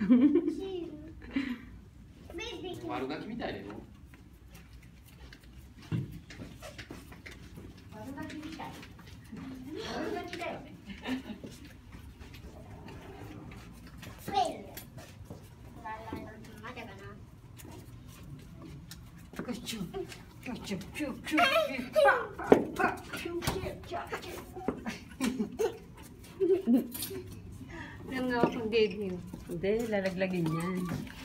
悪ガキみたいだよ。 悪ガキみたい。悪ガキだよね。 Yung nga akong gigil. Hindi, lalaglagin yan.